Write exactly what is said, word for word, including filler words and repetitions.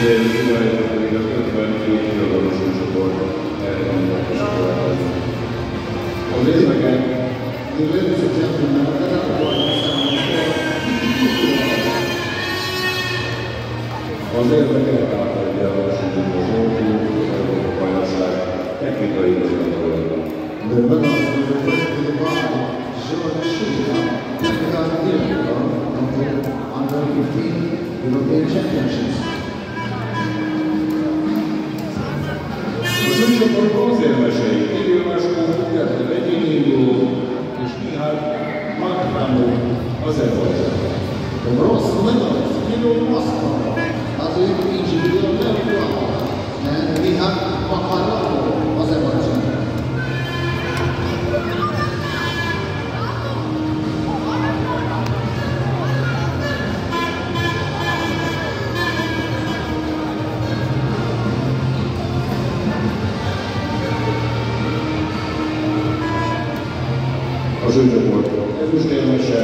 Idején pedig az ötvenkét kilogramos csoport elrendelnek is tovább. Az éveken, ladies and gentlemen, a az érdekelt átadja a versenyzőt az Olympiai az Európa Bajnokság technikai igazgatójának. The winner is represented by George Shishka, technical director of the under fifteen European Championships. Az újcsoport bronzérmesei Kirill Mashko, illetve egyéni induló és Mihál Makhramov Azerbajdzsán. The bronze medalist Kirill Mashko, as an individual level, and Mihal Makhramov Azerbajdzsán. Az ő csoport ezüstérmese